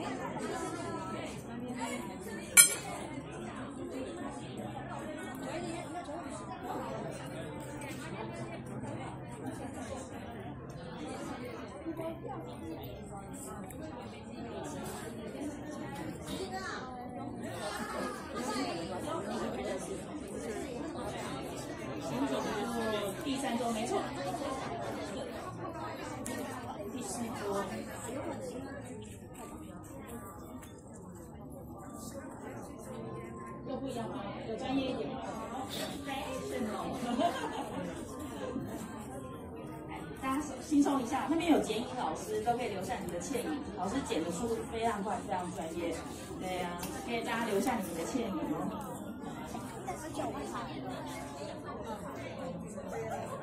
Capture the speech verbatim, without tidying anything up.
第三桌没错，第四桌。又不一样吗？有专业一点吗？是哦。大家轻松一下，那边有剪影老师，都可以留下你的倩影。老师剪的速度非常快，非常专业。对呀、啊，可以大家留下你们的倩影哦。